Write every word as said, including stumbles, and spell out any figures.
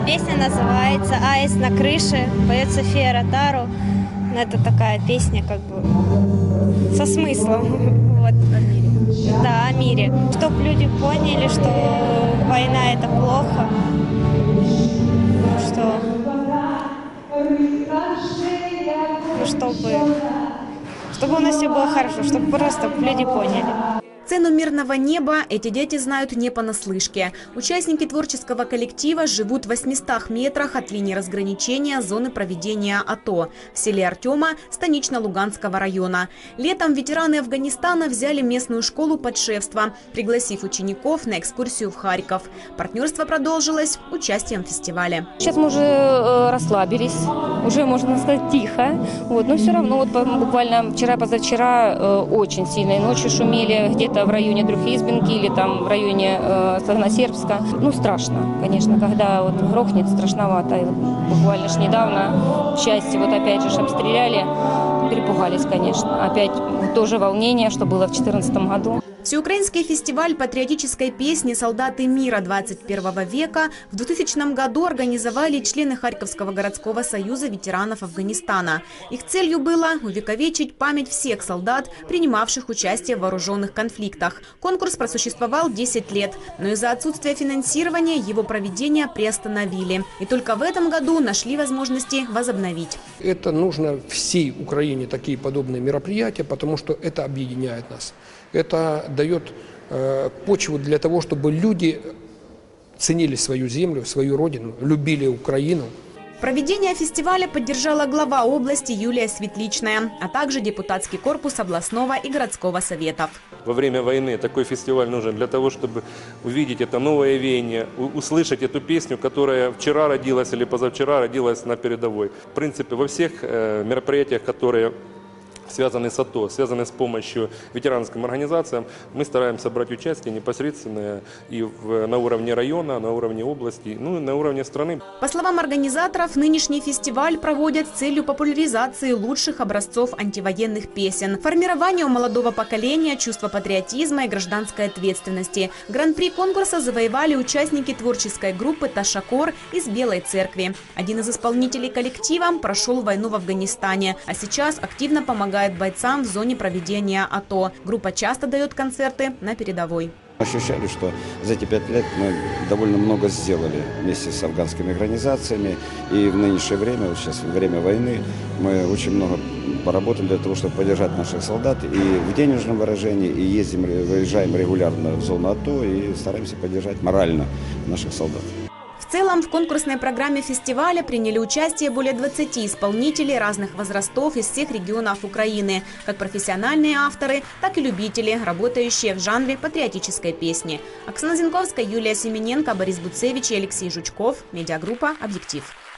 Песня называется «Аист на крыше», поется Фея Ротару. Это такая песня как бы со смыслом. Вот. О мире. Да, о мире. Чтобы люди поняли, что война – это плохо. Что, ну, чтобы, чтобы у нас все было хорошо, чтобы просто люди поняли. Цену мирного неба эти дети знают не понаслышке. Участники творческого коллектива живут в восьмистах метрах от линии разграничения зоны проведения АТО в селе Артема Станично-Луганского района. Летом ветераны Афганистана взяли местную школу подшефства, пригласив учеников на экскурсию в Харьков. Партнерство продолжилось участием в фестивале. Сейчас мы уже э, расслабились, уже, можно сказать, тихо. Вот, но все равно вот, буквально вчера-позавчера э, очень сильные ночи шумели, где-то в районе Трехизбинки или там в районе э, Сагносербска. Ну, страшно, конечно, когда вот грохнет, страшновато. И вот буквально ж недавно части вот опять же обстреляли, перепугались, конечно. Опять тоже волнение, что было в две тысячи четырнадцатом году. Всеукраинский фестиваль патриотической песни «Солдаты мира двадцать первого века» в двухтысячном году организовали члены Харьковского городского союза ветеранов Афганистана. Их целью было увековечить память всех солдат, принимавших участие в вооруженных конфликтах. Конкурс просуществовал десять лет, но из-за отсутствия финансирования его проведение приостановили. И только в этом году нашли возможности возобновить. Это нужно всей Украине такие подобные мероприятия, потому что это объединяет нас. Это дает э, почву для того, чтобы люди ценили свою землю, свою родину, любили Украину. Проведение фестиваля поддержала глава области Юлия Светличная, а также депутатский корпус областного и городского советов. Во время войны такой фестиваль нужен для того, чтобы увидеть это новое веяние, услышать эту песню, которая вчера родилась или позавчера родилась на передовой. В принципе, во всех э, мероприятиях, которые связанные с АТО, связанные с помощью ветеранским организациям, мы стараемся брать участие непосредственно и в, на уровне района, на уровне области, ну и на уровне страны. По словам организаторов, нынешний фестиваль проводят с целью популяризации лучших образцов антивоенных песен, формирования у молодого поколения чувства патриотизма и гражданской ответственности. Гран-при конкурса завоевали участники творческой группы «Ташакор» из Белой Церкви. Один из исполнителей коллектива прошел войну в Афганистане, а сейчас активно помогает бойцам в зоне проведения АТО. Группа часто дает концерты на передовой. Ощущали, что за эти пять лет мы довольно много сделали вместе с афганскими организациями. И в нынешнее время, вот сейчас время войны, мы очень много поработали для того, чтобы поддержать наших солдат. И в денежном выражении, и ездим, выезжаем регулярно в зону АТО и стараемся поддержать морально наших солдат. В целом в конкурсной программе фестиваля приняли участие более двадцати исполнителей разных возрастов из всех регионов Украины, как профессиональные авторы, так и любители, работающие в жанре патриотической песни. Оксана Зинковская, Юлия Семененко, Борис Буцевич и Алексей Жучков. Медиагруппа «Объектив».